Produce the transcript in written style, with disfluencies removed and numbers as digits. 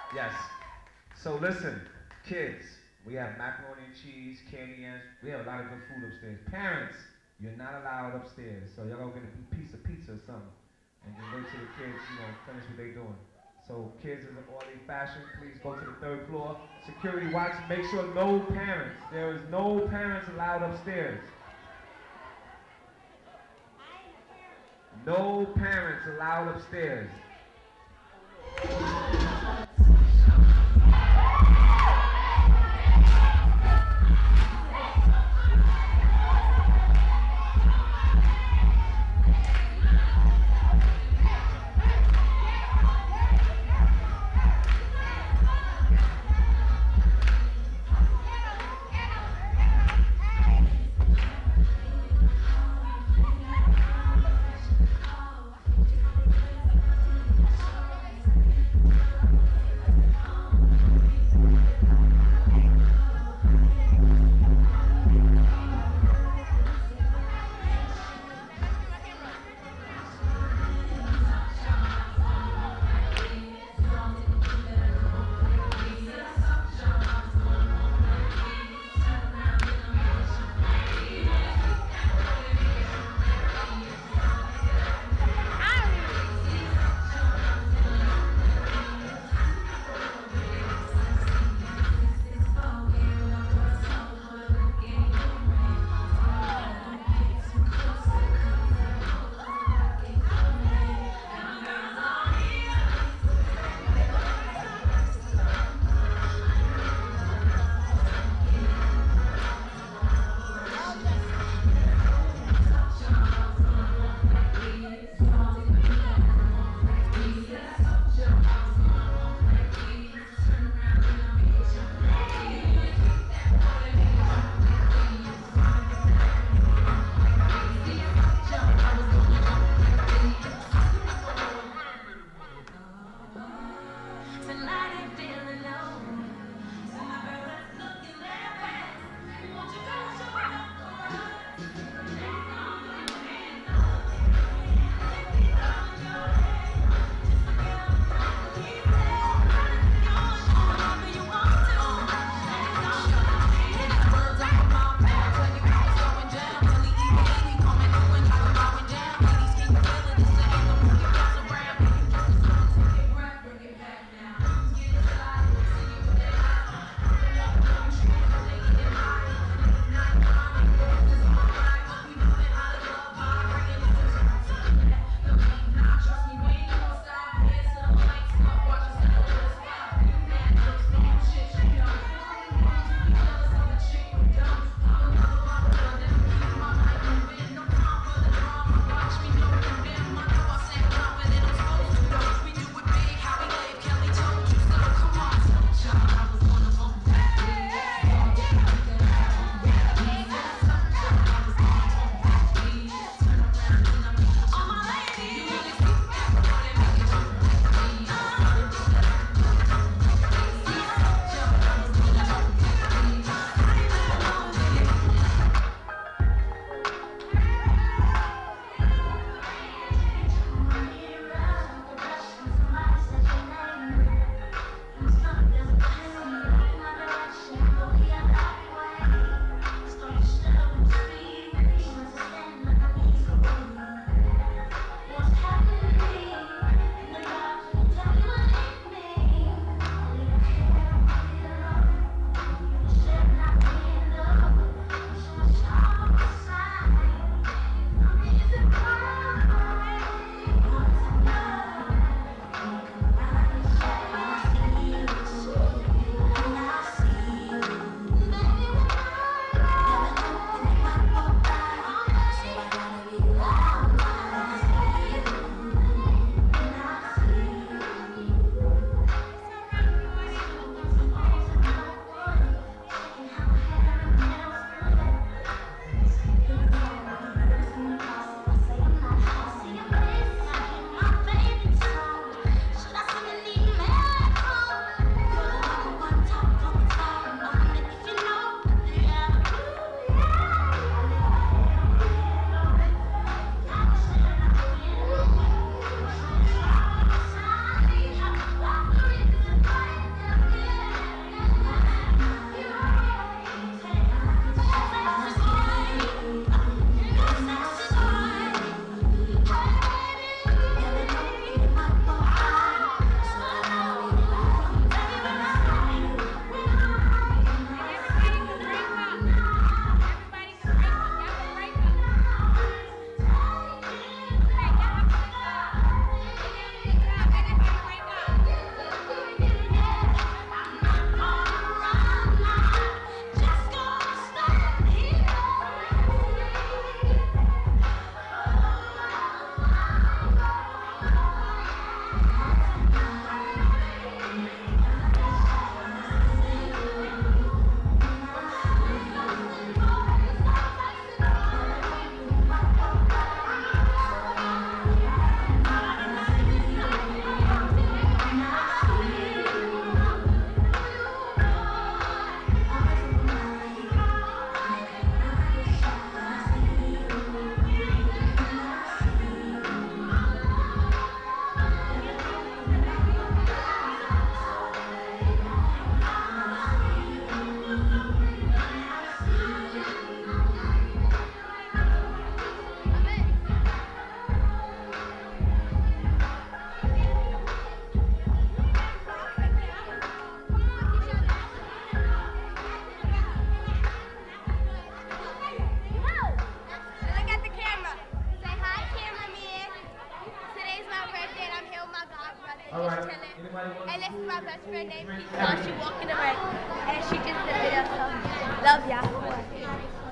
Yes. So listen, kids, we have macaroni and cheese, candy yams. We have a lot of good food upstairs. Parents, you're not allowed upstairs. So y'all go get a piece of pizza or something. And then wait till the kids, finish what they're doing. So kids is an orderly fashion. Please go to the third floor. Security watch, make sure no parents. There is no parents allowed upstairs. No parents allowed upstairs. Anybody want And this food? is my best friend named Drink, Keisha. She walking away. And she just did a video, so love y'all.